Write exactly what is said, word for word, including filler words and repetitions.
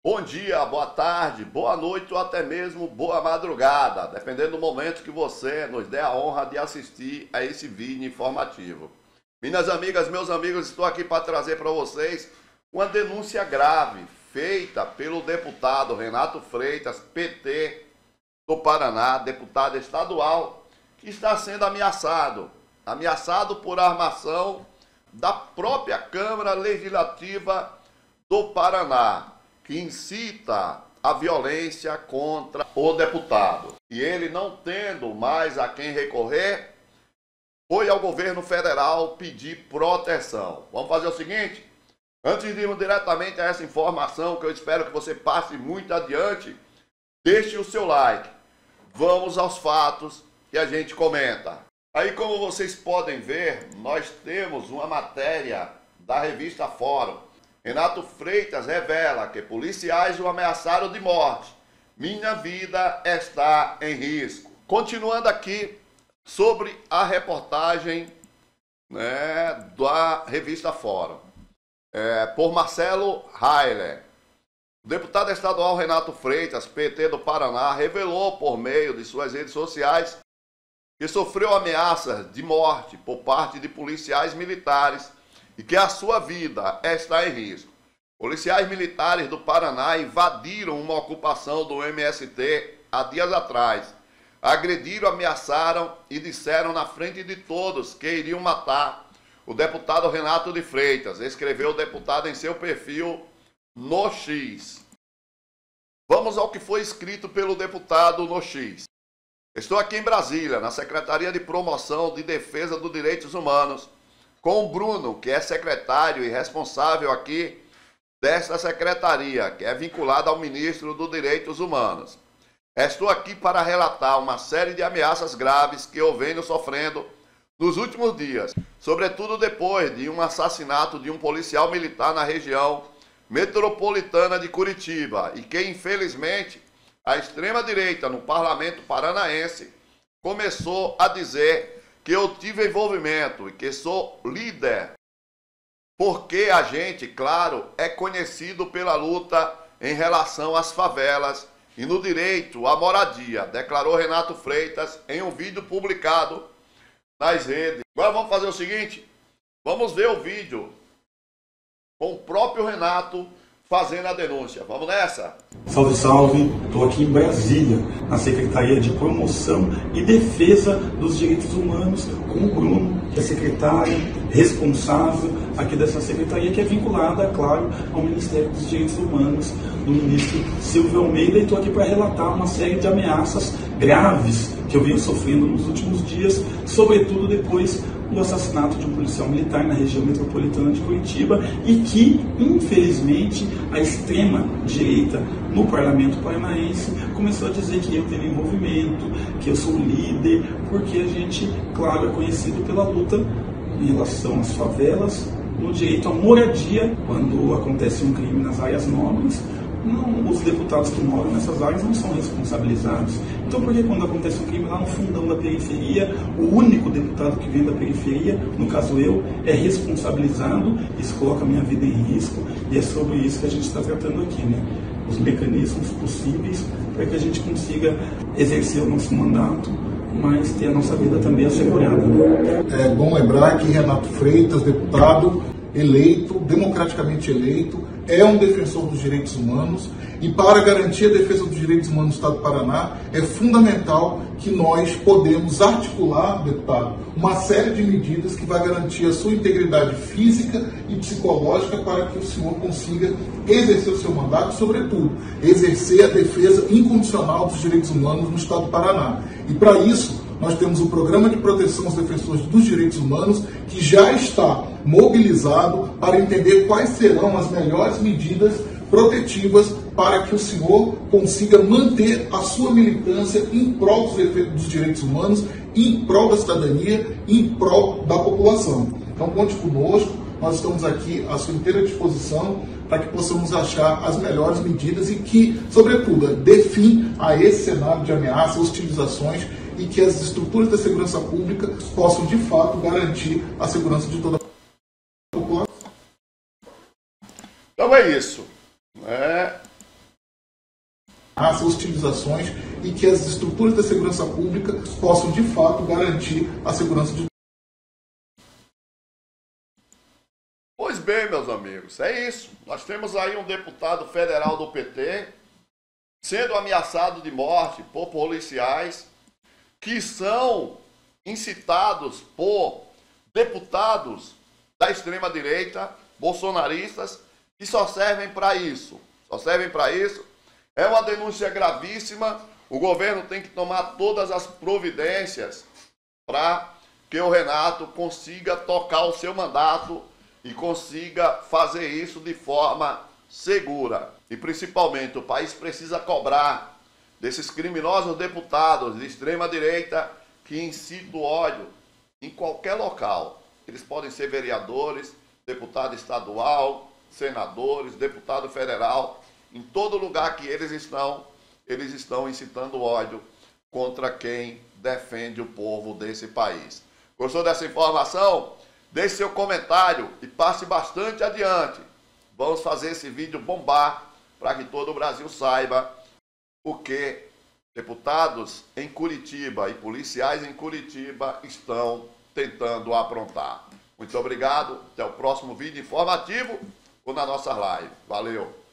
Bom dia, boa tarde, boa noite ou até mesmo boa madrugada, dependendo do momento que você nos dê a honra de assistir a esse vídeo informativo. Minhas amigas, meus amigos, estou aqui para trazer para vocês uma denúncia grave feita pelo deputado Renato Freitas, P T do Paraná, deputado estadual, que está sendo ameaçado, ameaçado por armação da própria Câmara Legislativa do Paraná, que incita a violência contra o deputado. E ele, não tendo mais a quem recorrer, foi ao governo federal pedir proteção. Vamos fazer o seguinte? Antes de irmos diretamente a essa informação, que eu espero que você passe muito adiante, deixe o seu like. Vamos aos fatos que a gente comenta. Aí, como vocês podem ver, nós temos uma matéria da revista Fórum. Renato Freitas revela que policiais o ameaçaram de morte. Minha vida está em risco. Continuando aqui sobre a reportagem, né, da revista Fórum, é, por Marcelo Heiler. O deputado estadual Renato Freitas, P T do Paraná, revelou por meio de suas redes sociais que sofreu ameaças de morte por parte de policiais militares e que a sua vida está em risco. Policiais militares do Paraná invadiram uma ocupação do M S T há dias atrás. Agrediram, ameaçaram e disseram na frente de todos que iriam matar o deputado Renato de Freitas, escreveu o deputado em seu perfil no X. Vamos ao que foi escrito pelo deputado no X. Estou aqui em Brasília, na Secretaria de Promoção de Defesa dos Direitos Humanos, com o Bruno, que é secretário e responsável aqui desta secretaria, que é vinculado ao ministro dos Direitos Humanos. Estou aqui para relatar uma série de ameaças graves que eu venho sofrendo nos últimos dias, sobretudo depois de um assassinato de um policial militar na região metropolitana de Curitiba e que, infelizmente, a extrema-direita no parlamento paranaense começou a dizer que eu tive envolvimento e que sou líder, porque a gente, claro, é conhecido pela luta em relação às favelas e no direito à moradia, declarou Renato Freitas em um vídeo publicado nas redes. Agora vamos fazer o seguinte, vamos ver o vídeo com o próprio Renato fazendo a denúncia. Vamos nessa? Salve, salve! Estou aqui em Brasília, na Secretaria de Promoção e Defesa dos Direitos Humanos, com o Bruno, que é secretário responsável aqui dessa secretaria, que é vinculada, claro, ao Ministério dos Direitos Humanos, do ministro Silvio Almeida, e estou aqui para relatar uma série de ameaças graves que eu venho sofrendo nos últimos dias, sobretudo depois do assassinato de um policial militar na região metropolitana de Curitiba e que, infelizmente, a extrema-direita no parlamento paranaense começou a dizer que eu tenho envolvimento, que eu sou líder, porque a gente, claro, é conhecido pela luta em relação às favelas, no direito à moradia, quando acontece um crime nas áreas nobres. Não, os deputados que moram nessas áreas não são responsabilizados. Então, por que quando acontece um crime lá no fundão da periferia, o único deputado que vem da periferia, no caso eu, é responsabilizado? Isso coloca a minha vida em risco, e é sobre isso que a gente está tratando aqui, né? Os mecanismos possíveis para que a gente consiga exercer o nosso mandato, mas ter a nossa vida também assegurada. É bom lembrar que Renato Freitas, deputado eleito, democraticamente eleito, é um defensor dos direitos humanos, e para garantir a defesa dos direitos humanos no Estado do Paraná, é fundamental que nós podemos articular, deputado, uma série de medidas que vai garantir a sua integridade física e psicológica para que o senhor consiga exercer o seu mandato e, sobretudo, exercer a defesa incondicional dos direitos humanos no Estado do Paraná. E para isso, nós temos o Programa de Proteção aos Defensores dos Direitos Humanos, que já está mobilizado para entender quais serão as melhores medidas protetivas para que o senhor consiga manter a sua militância em prol dos, dos direitos humanos, em prol da cidadania, em prol da população. Então, conte conosco, nós estamos aqui à sua inteira disposição para que possamos achar as melhores medidas e que, sobretudo, dê fim a esse cenário de ameaças, hostilizações, e que as estruturas da segurança pública possam, de fato, garantir a segurança de toda a população. Então é isso. É, as hostilizações e que as estruturas da segurança pública possam, de fato, garantir a segurança de Pois bem, meus amigos, é isso. Nós temos aí um deputado federal do P T sendo ameaçado de morte por policiais que são incitados por deputados da extrema-direita, bolsonaristas, que só servem para isso. Só servem para isso. É uma denúncia gravíssima. O governo tem que tomar todas as providências para que o Renato consiga tocar o seu mandato e consiga fazer isso de forma segura. E principalmente o país precisa cobrar desses criminosos deputados de extrema-direita que incitam ódio em qualquer local. Eles podem ser vereadores, deputado estadual, senadores, deputado federal. Em todo lugar que eles estão, eles estão incitando ódio contra quem defende o povo desse país. Gostou dessa informação? Deixe seu comentário e passe bastante adiante. Vamos fazer esse vídeo bombar para que todo o Brasil saiba o que deputados em Curitiba e policiais em Curitiba estão tentando aprontar. Muito obrigado, até o próximo vídeo informativo ou na nossa live. Valeu!